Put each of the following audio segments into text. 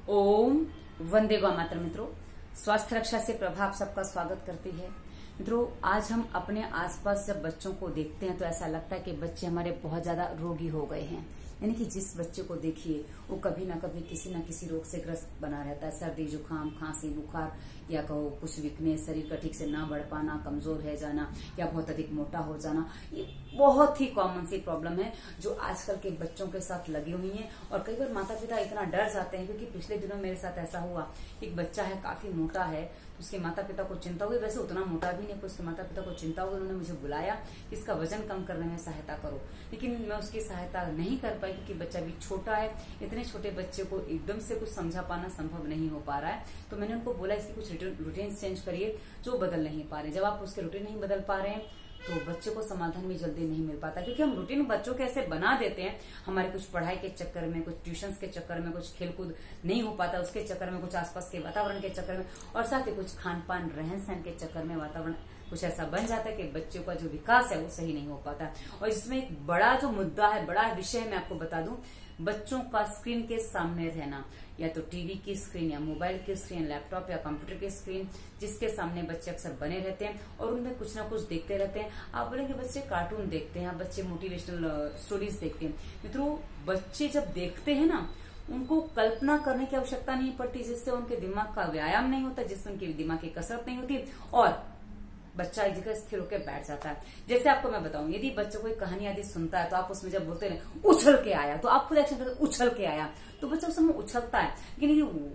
ओम वंदे गौ मातरम। मित्रों, स्वास्थ्य रक्षा से प्रभाव सबका स्वागत करती है। मित्रों, आज हम अपने आसपास जब बच्चों को देखते हैं तो ऐसा लगता है कि बच्चे हमारे बहुत ज्यादा रोगी हो गए हैं। यानी कि जिस बच्चे को देखिए वो कभी ना कभी किसी न किसी रोग से ग्रस्त बना रहता है। सर्दी, जुकाम, खांसी, बुखार या कहो कुछ वीकनेस, शरीर का ठीक से ना बढ़ पाना, कमजोर रह जाना या बहुत अधिक मोटा हो जाना, ये बहुत ही कॉमन सी प्रॉब्लम है जो आजकल के बच्चों के साथ लगी हुई है। और कई बार माता पिता इतना डर जाते हैं, क्योंकि पिछले दिनों मेरे साथ ऐसा हुआ, एक बच्चा है काफी मोटा है, उसके माता पिता को चिंता हुई, वैसे उतना मोटा भी नहीं, उसके माता पिता को चिंता हुई, उन्होंने मुझे बुलाया कि इसका वजन कम करने में सहायता करो। लेकिन मैं उसकी सहायता नहीं कर पाई क्योंकि बच्चा भी छोटा है। इतने छोटे बच्चे को एकदम से कुछ समझा पाना संभव नहीं हो पा रहा है। तो मैंने उनको बोला इसकी कुछ रूटीन चेंज करिए जो बदल नहीं पा रहे। जब आप उसके रूटीन नहीं बदल पा रहे हैं तो बच्चे को समाधान भी जल्दी नहीं मिल पाता, क्योंकि हम रूटीन बच्चों के ऐसे बना देते हैं, हमारे कुछ पढ़ाई के चक्कर में, कुछ ट्यूशंस के चक्कर में, कुछ खेलकूद नहीं हो पाता उसके चक्कर में, कुछ आसपास के वातावरण के चक्कर में, और साथ ही कुछ खान पान रहन सहन के चक्कर में वातावरण कुछ ऐसा बन जाता है कि बच्चों का जो विकास है वो सही नहीं हो पाता। और इसमें एक बड़ा जो मुद्दा है, बड़ा विषय मैं आपको बता दूं, बच्चों का स्क्रीन के सामने रहना, या तो टीवी की स्क्रीन या मोबाइल की स्क्रीन, लैपटॉप या कंप्यूटर की स्क्रीन, जिसके सामने बच्चे अक्सर बने रहते हैं और उनमें कुछ ना कुछ देखते रहते हैं। आप बोलेंगे बच्चे कार्टून देखते हैं, बच्चे मोटिवेशनल स्टोरीज देखते हैं। मित्रों, बच्चे जब देखते हैं ना, उनको कल्पना करने की आवश्यकता नहीं पड़ती, जिससे उनके दिमाग का व्यायाम नहीं होता, जिससे उनकी दिमाग की कसरत नहीं होती और बच्चा एक जगह स्थिर होकर बैठ जाता है। जैसे आपको मैं बताऊं, यदि बच्चा कोई कहानी आदि सुनता है तो आप उसमें जब बोलते हैं उछल के आया, तो आप खुद एक्शन करते उछल के आया, तो बच्चा उस समय उछलता है। लेकिन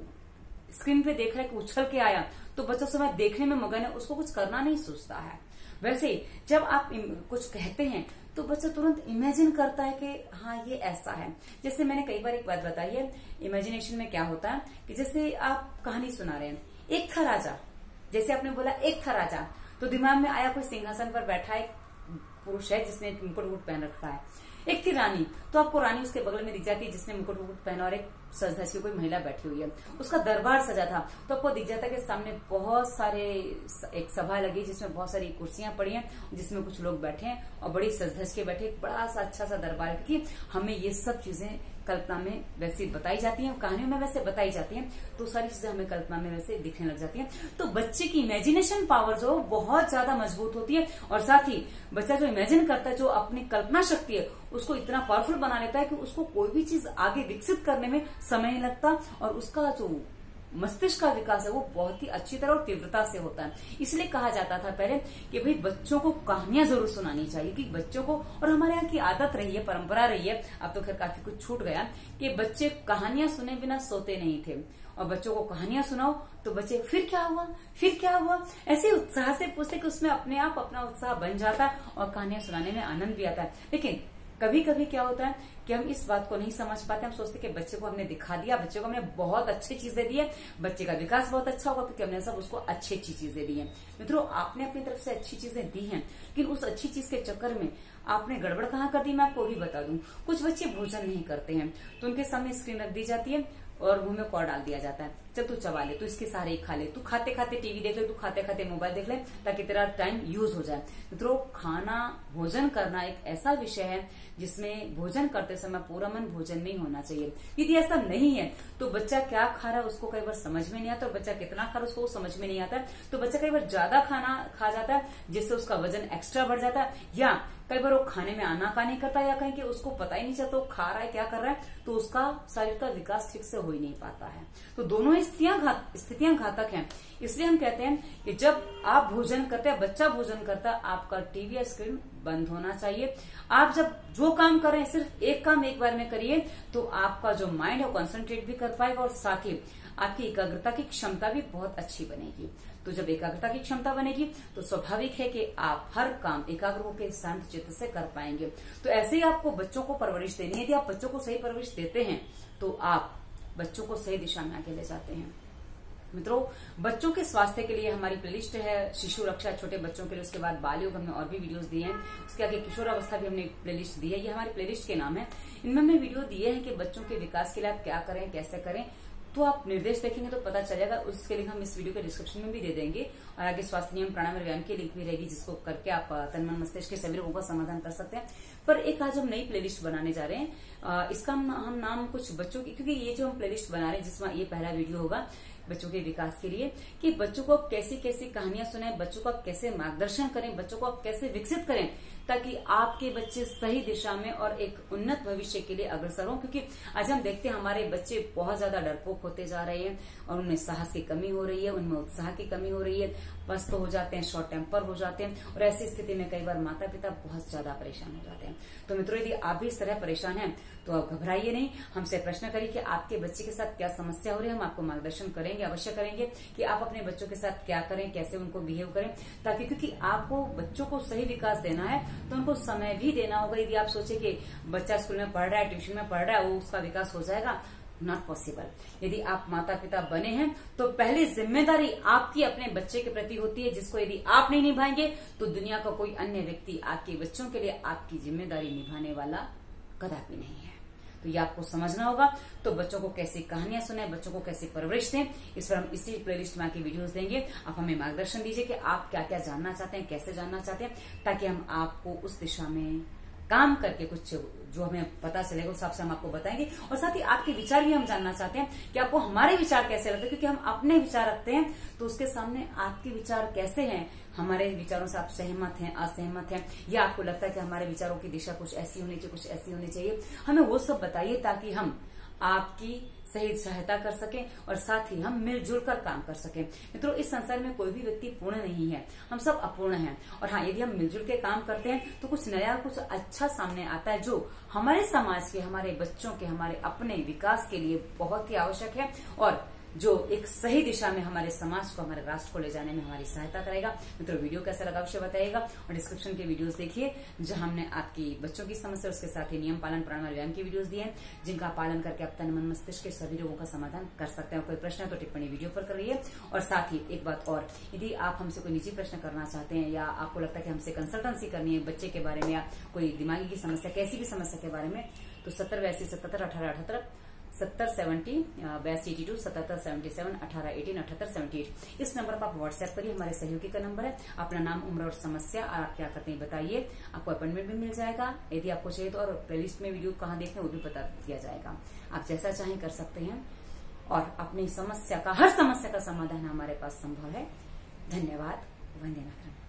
यदि स्क्रीन पे देख रहा है कि उछल के आया, तो बच्चा उस समय देखने में मगन है, उसको कुछ करना नहीं सोचता है। वैसे जब आप कुछ कहते हैं तो बच्चा तुरंत इमेजिन करता है कि हाँ ये ऐसा है। जैसे मैंने कई बार एक बात बताई है, इमेजिनेशन में क्या होता है कि जैसे आप कहानी सुना रहे हैं, एक था राजा, जैसे आपने बोला एक था राजा, तो दिमाग में आया कोई सिंहासन पर बैठा एक पुरुष है जिसने मुकुट वुकुट पहन रखा है। एक थी रानी, तो आपको रानी उसके बगल में दिख जाती है जिसने मुकुट वुकुट पहना, और एक सज धज की कोई महिला बैठी हुई है। उसका दरबार सजा था, तो आपको दिख जाता है कि सामने बहुत सारे एक सभा लगी जिसमें बहुत सारी कुर्सियां पड़ी हैं, जिसमें कुछ लोग बैठे हैं और बड़ी सज धज के बैठे, एक बड़ा सा अच्छा सा दरबार है। क्योंकि हमें ये सब चीजें कल्पना में वैसे बताई जाती हैं, कहानियों में वैसे बताई जाती हैं, तो सारी चीजें हमें कल्पना में वैसे दिखने लग जाती हैं। तो बच्चे की इमेजिनेशन पावर जो बहुत ज्यादा मजबूत होती है, और साथ ही बच्चा जो इमेजिन करता है, जो अपनी कल्पना शक्ति है उसको इतना पावरफुल बना लेता है कि उसको कोई भी चीज आगे विकसित करने में समय नहीं लगता, और उसका जो मस्तिष्क का विकास है वो बहुत ही अच्छी तरह और तीव्रता से होता है। इसलिए कहा जाता था पहले कि भाई बच्चों को कहानियां जरूर सुनानी चाहिए, कि बच्चों को, और हमारे यहाँ की आदत रही है, परंपरा रही है, अब तो खैर काफी कुछ छूट गया, कि बच्चे कहानियां सुने बिना सोते नहीं थे। और बच्चों को कहानियां सुनाओ तो बच्चे फिर क्या हुआ, फिर क्या हुआ, ऐसे उत्साह से पूछते कि उसमें अपने आप अपना उत्साह बन जाता है और कहानियां सुनाने में आनंद भी आता है। लेकिन कभी कभी क्या होता है कि हम इस बात को नहीं समझ पाते, हम सोचते कि बच्चे को हमने दिखा दिया, बच्चे को हमने बहुत अच्छी चीज दे दी है, बच्चे का विकास बहुत अच्छा होगा क्योंकि हमने सब उसको अच्छी अच्छी चीजें दी है। मित्रों, आपने अपनी तरफ से अच्छी चीजें दी हैं, लेकिन उस अच्छी चीज के चक्कर में आपने गड़बड़ कहाँ कर दी, मैं आपको भी बता दूं। कुछ बच्चे भोजन नहीं करते हैं तो उनके सामने स्क्रीन रख दी जाती है और मुंह में कौर डाल दिया जाता है, चल तू चबा ले, तू इसके सहारे ही खा ले, तू खाते खाते टीवी देख ले, तू खाते खाते मोबाइल देख ले, ताकि तेरा टाइम यूज हो जाए। मित्रों, खाना, भोजन करना एक ऐसा विषय है जिसमें भोजन करते समय पूरा मन भोजन में ही होना चाहिए। यदि ऐसा नहीं है तो बच्चा क्या खा रहा है उसको कई बार समझ में नहीं आता, और बच्चा कितना खा रहा है उसको समझ में नहीं आता, तो बच्चा कई बार ज्यादा खाना खा जाता है जिससे उसका वजन एक्स्ट्रा बढ़ जाता है, या कई बार वो खाने में आनाकानी करता है, या कहीं कि उसको पता ही नहीं चलता वो खा रहा है क्या कर रहा है, तो उसका शरीर का विकास ठीक से हो ही नहीं पाता है। तो दोनों स्थितियां घातक हैं। इसलिए हम कहते हैं कि जब आप भोजन करते हैं, बच्चा भोजन करता है, आपका टीवी या स्क्रीन बंद होना चाहिए। आप जब जो काम कर रहे हैं सिर्फ एक काम एक बार में करिए, तो आपका जो माइंड है कॉन्सेंट्रेट भी कर पाएगा, और साथ ही आपकी एकाग्रता की क्षमता भी बहुत अच्छी बनेगी। तो जब एकाग्रता की क्षमता बनेगी तो स्वाभाविक है कि आप हर काम एकाग्र होकर शांत चित्त से कर पाएंगे। तो ऐसे ही आपको बच्चों को परवरिश देनी है। यदि आप बच्चों को सही परवरिश देते हैं तो आप बच्चों को सही दिशा में आगे ले जाते हैं। मित्रों, बच्चों के स्वास्थ्य के लिए हमारी प्लेलिस्ट है शिशु रक्षा, छोटे बच्चों के लिए, उसके बाद बाल योग हमने और भी वीडियोस दिए हैं, उसके आगे किशोरावस्था भी हमने प्लेलिस्ट दी है, ये हमारी प्लेलिस्ट के नाम है। इनमें हमने वीडियो दिए हैं कि बच्चों के विकास के लिए आप क्या करें, कैसे करें, तो आप निर्देश देखेंगे तो पता चलेगा। उसके लिंक हम इस वीडियो के डिस्क्रिप्शन में भी दे देंगे, और आगे स्वास्थ्य नियम, प्राणायाम और व्यायाम की लिंक भी रहेगी, जिसको करके आप तन मन मस्तिष्क के सभी रोगों का समाधान कर सकते हैं। पर एक आज हम नई प्लेलिस्ट बनाने जा रहे हैं। इसका हम नाम कुछ बच्चों की, क्योंकि ये जो हम प्लेलिस्ट बना रहे हैं जिसमें ये पहला वीडियो होगा बच्चों के विकास के लिए, कि बच्चों को आप कैसी कैसी कहानियां सुनाएं, बच्चों को आप कैसे मार्गदर्शन करें, बच्चों को आप कैसे विकसित करें ताकि आपके बच्चे सही दिशा में और एक उन्नत भविष्य के लिए अग्रसर हों। क्योंकि आज हम देखते हैं हमारे बच्चे बहुत ज्यादा डरपोक होते जा रहे हैं और उनमें साहस की कमी हो रही है, उनमें उत्साह की कमी हो रही है, पस्त हो जाते हैं, शॉर्ट टेम्पर हो जाते हैं और ऐसी स्थिति में कई बार माता पिता बहुत ज्यादा परेशान हो जाते हैं। तो मित्रों, यदि आप भी इस तरह परेशान हैं तो आप घबराइए नहीं, हमसे प्रश्न करिए कि आपके बच्चे के साथ क्या समस्या हो रही है। हम आपको मार्गदर्शन करेंगे, अवश्य करेंगे कि आप अपने बच्चों के साथ क्या करें, कैसे उनको बिहेव करें, ताकि क्योंकि आपको बच्चों को सही विकास देना है तो उनको समय भी देना होगा। यदि आप सोचे कि बच्चा स्कूल में पढ़ रहा है, ट्यूशन में पढ़ रहा है, वो उसका विकास हो जाएगा, नॉट पॉसिबल। यदि आप माता पिता बने हैं तो पहली जिम्मेदारी आपकी अपने बच्चे के प्रति होती है, जिसको यदि आप नहीं निभाएंगे तो दुनिया का कोई अन्य व्यक्ति आपके बच्चों के लिए आपकी जिम्मेदारी निभाने वाला कदापि नहीं है। तो ये आपको समझना होगा। तो बच्चों को कैसी कहानियां सुनाएं, बच्चों को कैसे परवरिश दें, इस पर हम इसी प्लेलिस्ट में आके वीडियोस देंगे। आप हमें मार्गदर्शन दीजिए कि आप क्या क्या जानना चाहते हैं, कैसे जानना चाहते हैं, ताकि हम आपको उस दिशा में काम करके कुछ जो हमें पता चलेगा उस हिसाब से हम आपको बताएंगे। और साथ ही आपके विचार भी हम जानना चाहते हैं कि आपको हमारे विचार कैसे लगते हैं, क्योंकि हम अपने विचार रखते हैं तो उसके सामने आपके विचार कैसे हैं, हमारे विचारों से आप सहमत हैं, असहमत हैं, या आपको लगता है कि हमारे विचारों की दिशा कुछ ऐसी होनी चाहिए, कुछ ऐसी होनी चाहिए, हमें वो सब बताइए ताकि हम आपकी सही सहायता कर सकें और साथ ही हम मिलजुल कर काम कर सकें। मित्रों, इस संसार में कोई भी व्यक्ति पूर्ण नहीं है, हम सब अपूर्ण हैं। और हाँ, यदि हम मिलजुल के काम करते हैं तो कुछ नया, कुछ अच्छा सामने आता है जो हमारे समाज के, हमारे बच्चों के, हमारे अपने विकास के लिए बहुत ही आवश्यक है और जो एक सही दिशा में हमारे समाज को, हमारे राष्ट्र को ले जाने में हमारी सहायता करेगा। मित्रों, वीडियो कैसा लगा अवश्य बताइएगा और डिस्क्रिप्शन के वीडियोस देखिए जहां हमने आपकी बच्चों की समस्या, उसके साथ ही नियम पालन, प्राणायाम, व्यायाम की वीडियोस दिए हैं जिनका पालन करके आप तन मन मस्तिष्क के सभी रोगों का समाधान कर सकते हैं। कोई प्रश्न है तो टिप्पणी वीडियो पर करिए। और साथ ही एक बात और, यदि आप हमसे कोई निजी प्रश्न करना चाहते हैं या आपको लगता है कि हमसे कंसल्टेंसी करनी है बच्चे के बारे में या कोई दिमागी की समस्या, कैसी भी समस्या के बारे में, तो 7082771878 7070 7777 1818 78 इस नंबर पर आप व्हाट्सएप करिए। हमारे सहयोगी का नंबर है। अपना नाम, उम्र और समस्या और आप क्या करते हैं बताइए, आपको अपॉइंटमेंट भी मिल जाएगा यदि आपको चाहिए तो, और प्लेलिस्ट में वीडियो कहाँ देखते हैं वो भी बता दिया जाएगा। आप जैसा चाहें कर सकते हैं और अपनी समस्या का, हर समस्या का समाधान हमारे पास संभव है। धन्यवाद। वंदे मातरम।